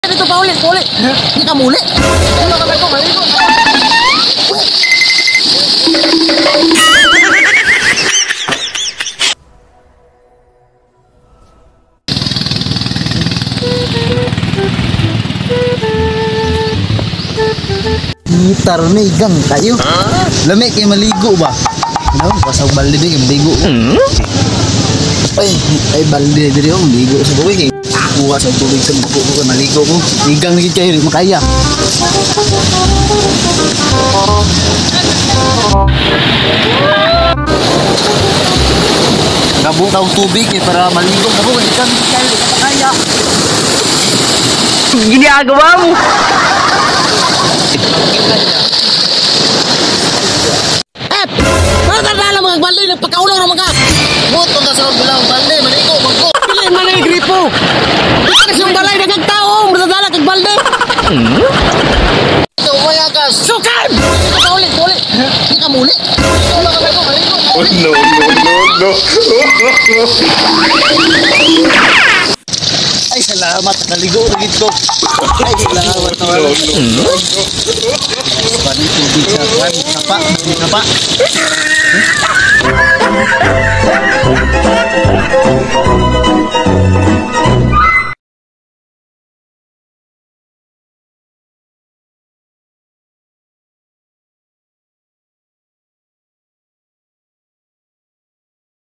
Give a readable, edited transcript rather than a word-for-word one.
Dito pa ulit. Hindi ka muli. Wala ka ito, maligo. Tarnigang kayo. Lami kayo maligo ba? Ano? Pasang balde din kayo maligo. Ay balde din yung maligo sa buwi. Buka sa tubig sa buko ko maligo ko. Igang lagi kayo, di makaya. Nabuta ang tubig para maligo. Nabuta igang lagi kayo, di makaya. Ginagawa mo. Tanda mga balde, nagpakaulaw na mga. Buto ka sa bilang balde, maligo, magko. Pili man ang gripo. Ito kasi yung balay nagang tao, matadala kag balde. Ito, umayagas. Sukan! Dito pa ulit. Hindi ka muli. Wala ka ito, maligo. Oh, no. Ay, salamat. Naligo ulit ko. Ay, salamat na wala. Paano tubig sa kwan? Sapa.